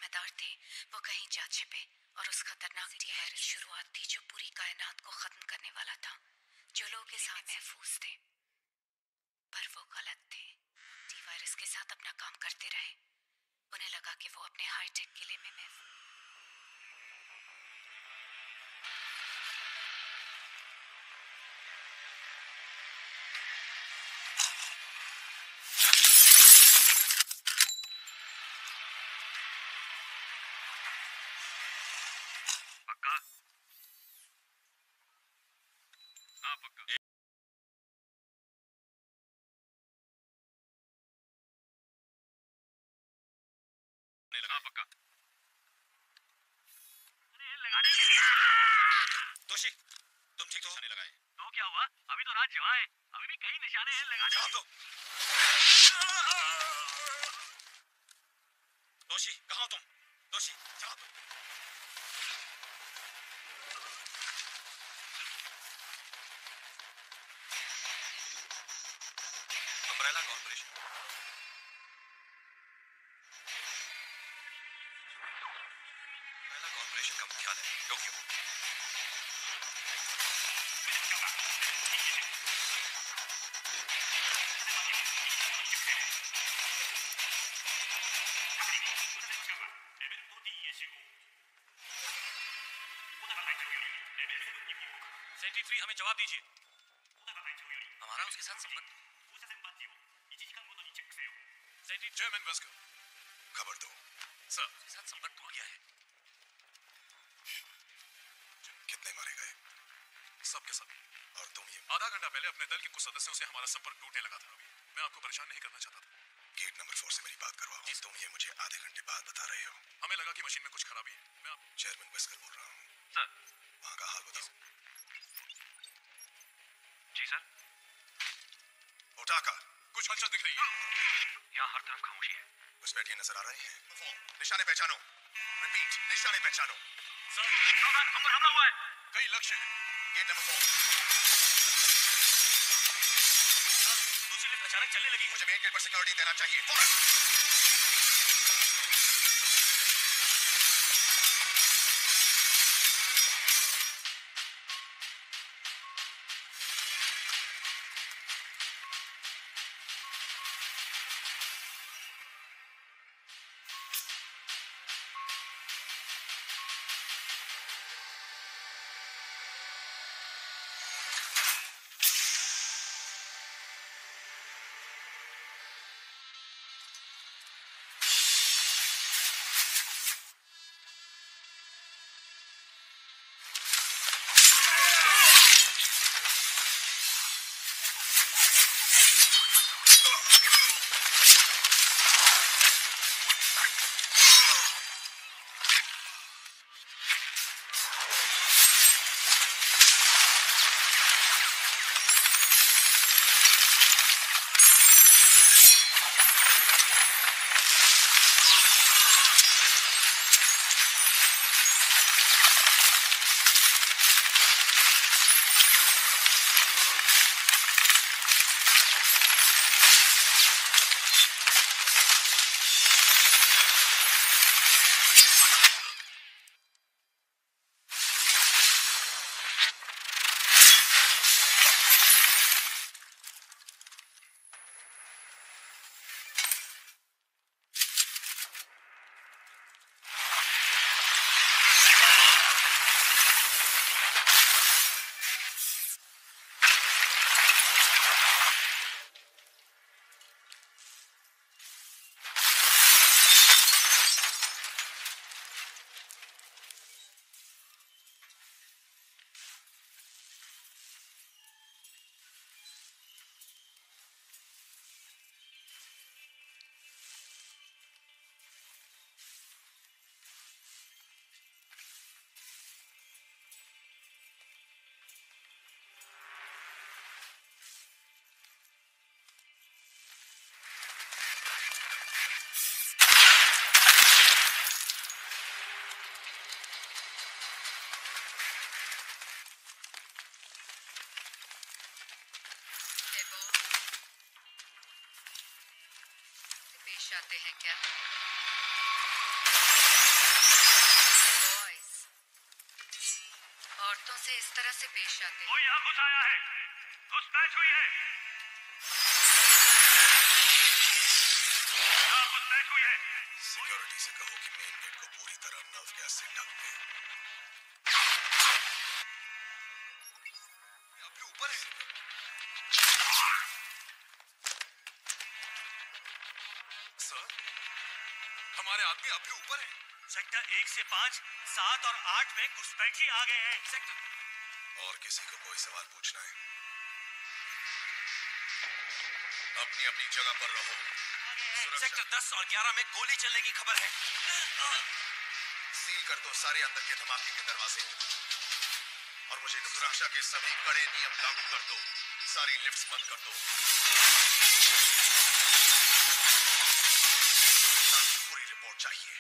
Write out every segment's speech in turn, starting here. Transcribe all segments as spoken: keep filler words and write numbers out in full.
जिम्मेदार थे वो कहीं जा छिपे और उस खतरनाक वायरस की शुरुआत थी जो पूरी कायनात को खत्म करने वाला था। जो लोग इस में महफूज थे पर वो गलत थे। टी वायरस के साथ अपना काम करते रहे। उन्हें लगा कि वो अपने हाईटेक किले में महफूज। दोषी, तुम ठीक तो निशाने लगाए तो क्या हुआ? अभी तो रात जवा है, अभी भी कई निशाने हैं लगाने के। दो। दोषी, कहाँ हो तुम? दोषी, जवाब दो। Umbrella corporation. अम्ब्रेला कॉर्पोरेशन का मुख्यालय टोक्यो। सेंट्री थ्री हमें जवाब दीजिए। हमारा उसके साथ संबंध। सेंट्री जर्मन बस खबर दो। सर, उसके साथ संबंध टूट गया है। कितने मारे गए? सब के सब। और तुम ये आधा घंटा पहले अपने दल के कुछ सदस्यों से हमारा संपर्क टूटने लगा था। अभी मैं आपको परेशान नहीं करना चाहता था। गेट नंबर फोर से मेरी बात करवाओ। तुम ये मुझे आधे घंटे बाद बता रहे हो। हमें लगा कि मशीन में कुछ खराबी है। मैं आप चेयरमैन बस्कर बोल रहा हूँ। सर, वहाँ का हाल बताओ। जी सर। ओटाका, कुछ हलचल दिख रही है? यहाँ हर तरफ खामोशी है। कुछ बैठिए नजर आ रहे हैं? निशाने पहचानो। रिपीट, निशाने पहचानो। सर, सावधान, हम पर हमला हुआ है। कई लक्ष्य हैं। Gate number four. दूसरी लिफ्ट अचानक चलने लगी। मुझे मेन गेट पर सिक्योरिटी देना चाहिए फौरन। पेश आते हैं क्या? इस तरह से पेश आते हैं। कोई यहाँ घुस आया है, घुसपैठ हुई है, यहाँ घुसपैठ हुई है। सिक्योरिटी से कहो कि मेन गेट को पूरी तरह नर्व गैस से ढक दे। अभी ऊपर है। सर, हमारे आदमी अभी ऊपर है। सेक्टर एक से पाँच, सात और आठ में घुसपैठी आ गए हैं। सेक्टर और किसी को कोई सवाल पूछना है? अपनी अपनी जगह पर रहो। सेक्टर दस और ग्यारह में गोली चलने की खबर है। सील कर दो सारे अंदर के धमाके के दरवाजे और मुझे सुरक्षा के सभी कड़े नियम लागू कर दो। सारी लिफ्ट्स बंद कर दो। पूरी रिपोर्ट चाहिए।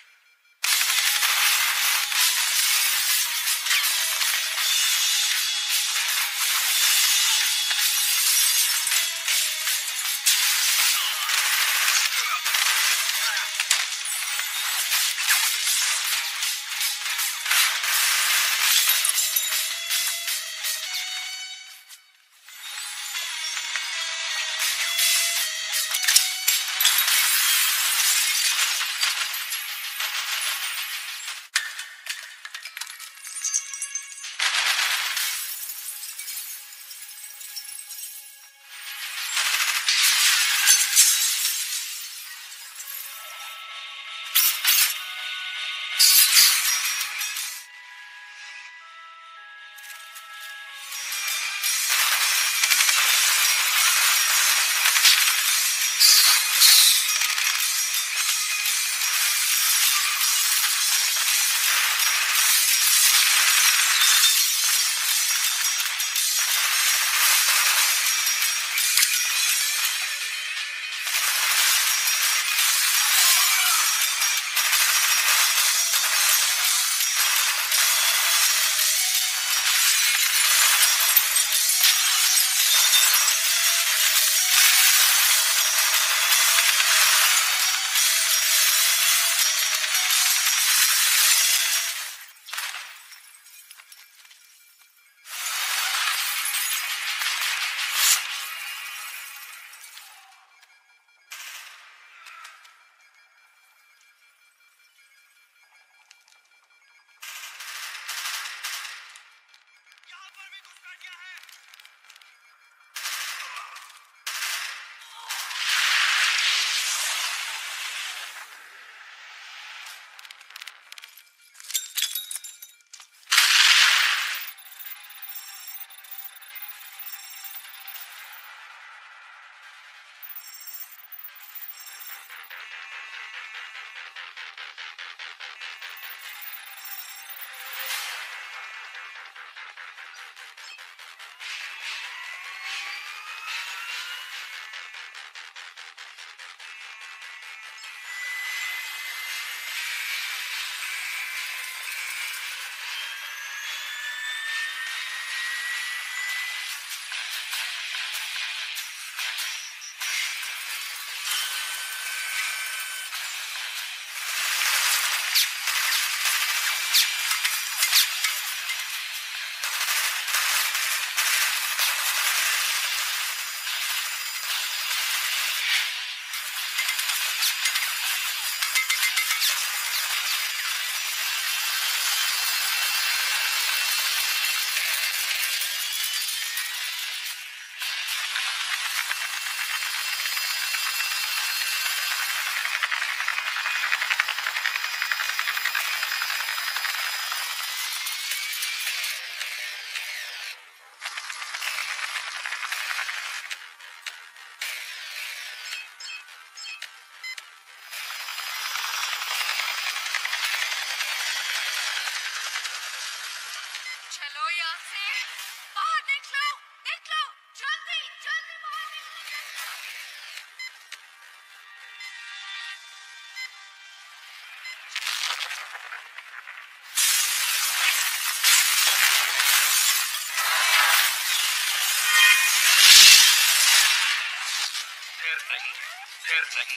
फिर नहीं।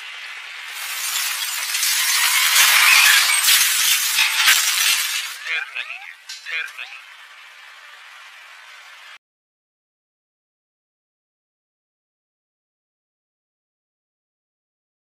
फिर नहीं, फिर नहीं।